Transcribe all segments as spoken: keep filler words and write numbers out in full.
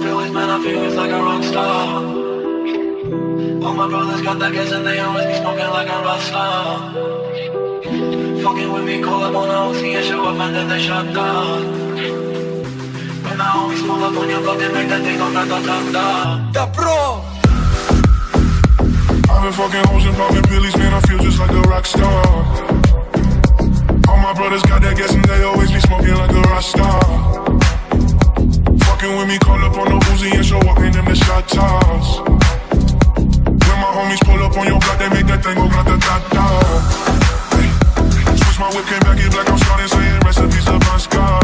feelings, man, I feel it's like a rock star. All my brothers got that gas and they always be smoking like a rock star. Fucking with me, call up on the O C and show up, man, that they shut down. When I always pull up on your block and make that thing go grata-ta-ta. Da Pro! I've been fucking hoes and popping pillies, man, I feel just like a rock star. All my brothers got that gas and they always be smoking like a rock star. Fucking with me, call up on the Uzi and show up in them the shot toss. When my homies pull up on your block, they make that thing go grata-ta-ta. Hey. Switch my whip, came back in black, I'm starting saying recipes of my scar.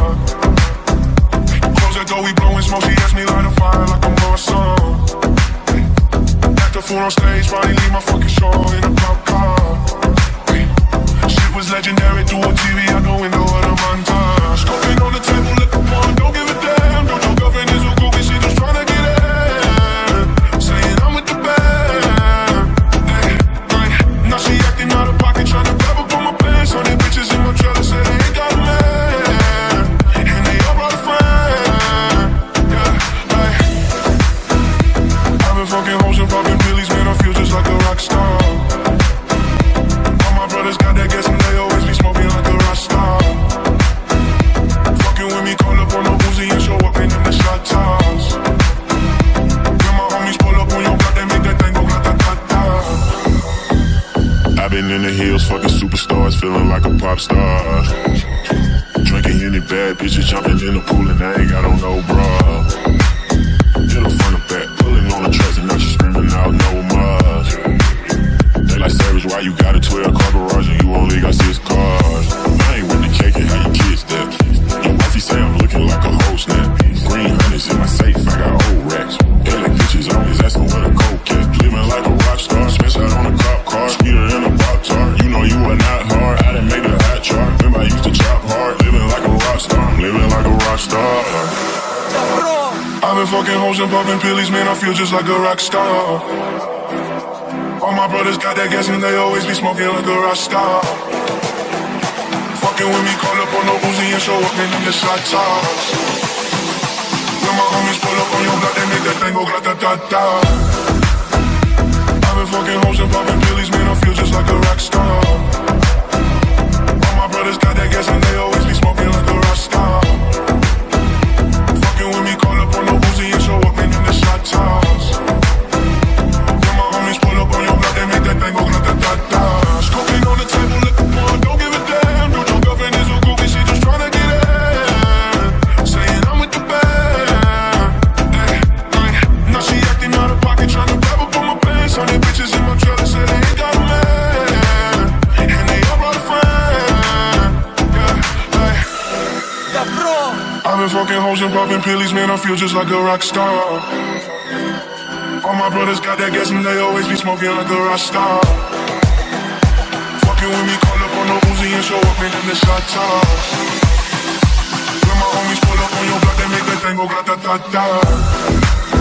Close that door, we blowing smoke, she asked me light a fire like I'm blowing some. Hey. Act a fool on stage, probably leave my fucking show in a pop car. Hey. Shit was legendary through a T V out the window of the montage. Scoping on the table, look upon, don't give a damn. Don't your girlfriend is a groupie, she just tryna get in. Saying I'm with the band. Hey, hey. Now she acting out of pocket, tryna grab up on my pants. Hundred bitches in my trailer, say they ain't got a man. And they all brought a friend. Yeah, hey. I've been fucking hoes and popping pillies, man, I feel just like a rock star. All my brothers got that gas and they always be smoking like a rock star. Fucking with me, call up on the Uzi and show up in them the shot toss. When my homies pull up on your block, they make that thing go grata-ta-ta. I've been in the hills, fucking superstars, feeling like a pop star. Drinking any bad bitches, jumping in the pool and I ain't got on no bra. Hit her front and back, pulling on the tracks and now she screaming out no more. They like Savage, why you got a twelve car garage and you only got six cars? I ain't with the cake and how you kids that. Your wifey say I'm looking like a host now. Green hundreds in my safe, I got old racks. L A bitches always asking where the coke at. Living like a rock star, smash out on a cop car. Skeeter in a pop tart, you know you are not hard. I didn't make the hot chart, remember I used to chop hard. Living like a rock star, I'm living like a rock star. I've been fucking hoes and popping pillies, man, I feel just like a rock star. All my brothers got that gas and they always be smoking like a rock star. Fucking with me, call up on the Uzi and show up in them the shot toss. When my homies pull up on your block, they make that thing go grata-ta-ta. I've been fucking hoes and popping pillies, man, I feel just like a rock star. All my brothers got that gas and they always be smoking like a rock star. Fucking with me, call up on the Uzi and show up in them the shot toss. When my homies pull up on your block, they make that thing go grata-ta-ta. Scoping on the table, look upon, don't give a damn. Don't your girlfriend is a groupie, she just tryna get in. Saying I'm with the band. Hey, hey. Now she acting out of pocket, tryna grab up on my pants. Hundred bitches in my trailer, say they ain't got a man. And they all brought a friend. Yeah, hey. Da Pro! I've been fucking hoes and popping pillies, man, I feel just like a rock star. All my brothers got that gas and they always be smoking like a rock star. Fucking with me, call up on the Uzi and show up in them the shot toss. When my homies pull up on your block, they make that thing go grata-ta-ta.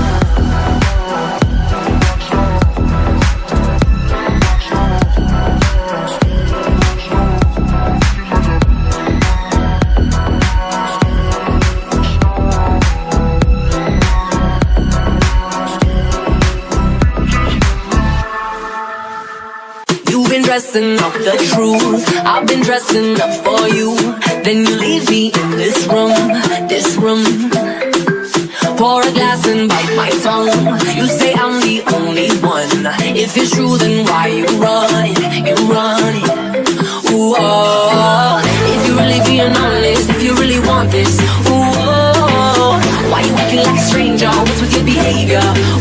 Dressing up the truth, I've been dressing up for you. Then you leave me in this room, this room. Pour a glass and bite my tongue. You say I'm the only one. If it's true, then why you run, you run. Ooh, oh. If you really being honest, if you really want this, ooh, oh. Why you acting like a stranger? What's with your behavior?